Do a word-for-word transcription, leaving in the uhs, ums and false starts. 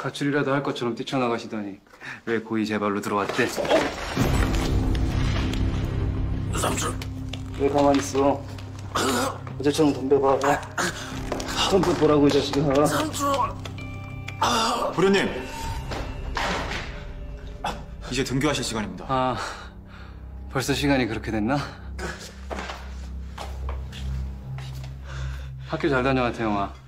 가출이라도 할 것처럼 뛰쳐나가시더니 왜 고의 제 발로 들어왔대? 삼촌. 왜 가만히 있어? 어제처럼 덤벼봐. 덤벼 보라고 이 자식아. 삼촌. 부련님, 이제 등교하실 시간입니다. 아, 벌써 시간이 그렇게 됐나? 학교 잘 다녀와, 태영아.